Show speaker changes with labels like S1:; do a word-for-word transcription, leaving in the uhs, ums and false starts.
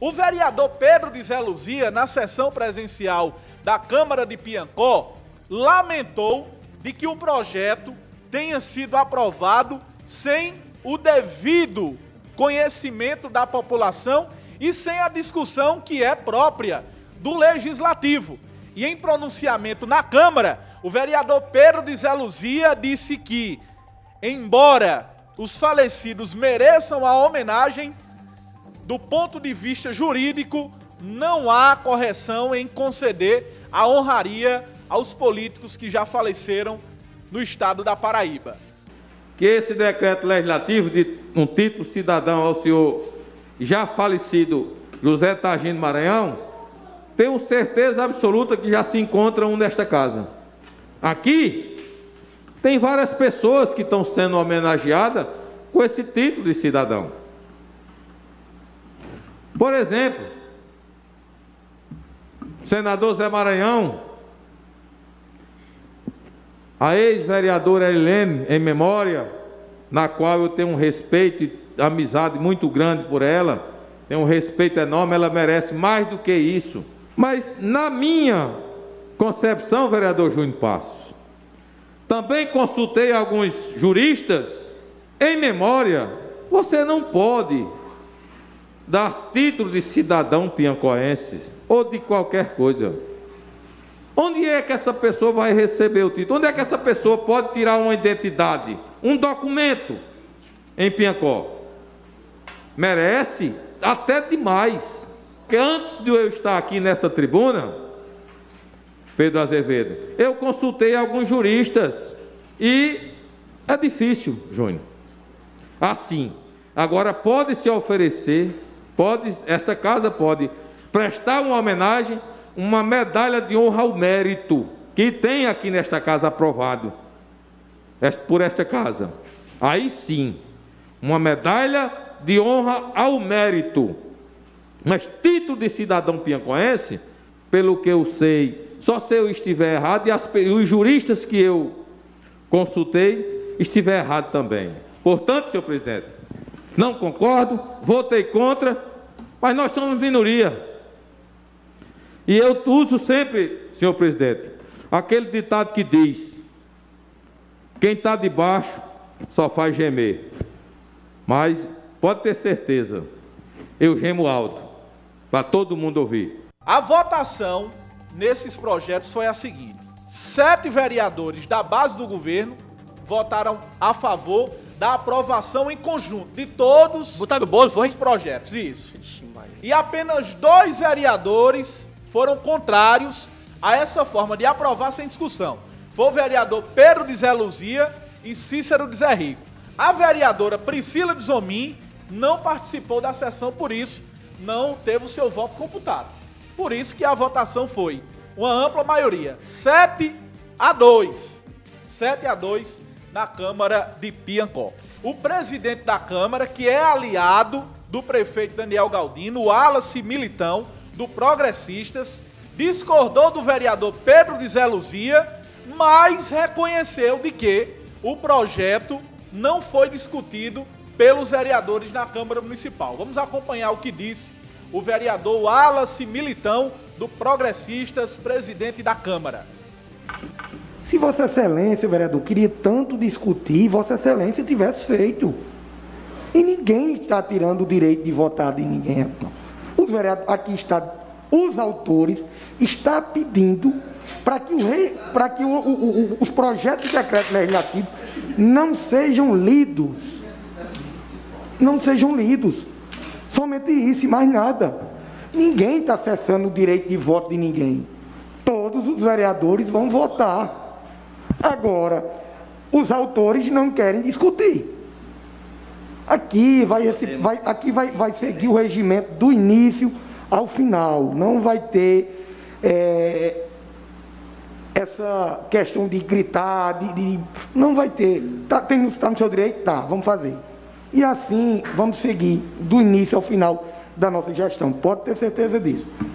S1: O vereador Pedro de Zé Luzia, na sessão presencial da Câmara de Piancó, lamentou de que o projeto tenha sido aprovado sem o devido conhecimento da população e sem a discussão que é própria do Legislativo. E em pronunciamento na Câmara, o vereador Pedro de Zé Luzia disse que, embora os falecidos mereçam a homenagem, do ponto de vista jurídico, não há correção em conceder a honraria aos políticos que já faleceram no estado da Paraíba.
S2: Que esse decreto legislativo de um título cidadão ao senhor já falecido José Targino Maranhão, tenho certeza absoluta que já se encontram nesta casa. Aqui tem várias pessoas que estão sendo homenageadas com esse título de cidadão. Por exemplo, o senador Zé Maranhão, a ex-vereadora Helene, em memória, na qual eu tenho um respeito e amizade muito grande por ela, tenho um respeito enorme, ela merece mais do que isso. Mas, na minha concepção, vereador Júnior Passos, também consultei alguns juristas, em memória, você não pode dar título de cidadão piancoense ou de qualquer coisa. Onde é que essa pessoa vai receber o título? Onde é que essa pessoa pode tirar uma identidade, um documento em Piancó? Merece até demais. Porque antes de eu estar aqui nesta tribuna, Pedro Azevedo, eu consultei alguns juristas e é difícil, Júnior. Assim, agora pode se oferecer, pode, esta casa pode prestar uma homenagem, uma medalha de honra ao mérito, que tem aqui nesta casa aprovado, por esta casa. Aí sim, uma medalha de honra ao mérito. Mas título de cidadão piancoense, pelo que eu sei, só se eu estiver errado, e, as, e os juristas que eu consultei estiver errado também. Portanto, senhor presidente, não concordo, votei contra, mas nós somos minoria. E eu uso sempre, senhor presidente, aquele ditado que diz: quem está debaixo só faz gemer. Mas pode ter certeza, eu gemo alto, para todo mundo ouvir.
S1: A votação nesses projetos foi a seguinte: sete vereadores da base do governo votaram a favor da aprovação em conjunto de todos
S3: Botaram o bolo, foi?
S1: os projetos. Isso. E apenas dois vereadores foram contrários a essa forma de aprovar sem discussão. Foi o vereador Pedro de Zé Luzia e Cícero de Zé Rico. A vereadora Priscila de Zomim não participou da sessão, por isso não teve o seu voto computado. Por isso que a votação foi uma ampla maioria, sete a dois. sete a dois na Câmara de Piancó. O presidente da Câmara, que é aliado do prefeito Daniel Galdino, o Wallace Militão, do Progressistas, discordou do vereador Pedro de Zé Luzia, mas reconheceu de que o projeto não foi discutido pelos vereadores na Câmara Municipal. Vamos acompanhar o que disse o vereador Wallace Militão, do Progressistas, presidente da Câmara.
S4: Se Vossa Excelência, vereador, queria tanto discutir, Vossa Excelência tivesse feito. E ninguém está tirando o direito de votar de ninguém. Os vereadores, aqui está, os autores, está pedindo para que, o rei, para que o, o, o, os projetos de decreto legislativo não sejam lidos. Não sejam lidos. Somente isso e mais nada. Ninguém está cessando o direito de voto de ninguém. Todos os vereadores vão votar. Agora, os autores não querem discutir. Aqui vai, vai, aqui vai, vai seguir o regimento do início ao final. Não vai ter é, essa questão de gritar, de, de, não vai ter. Está tá no seu direito? Tá, vamos fazer. E assim, vamos seguir do início ao final da nossa gestão. Pode ter certeza disso.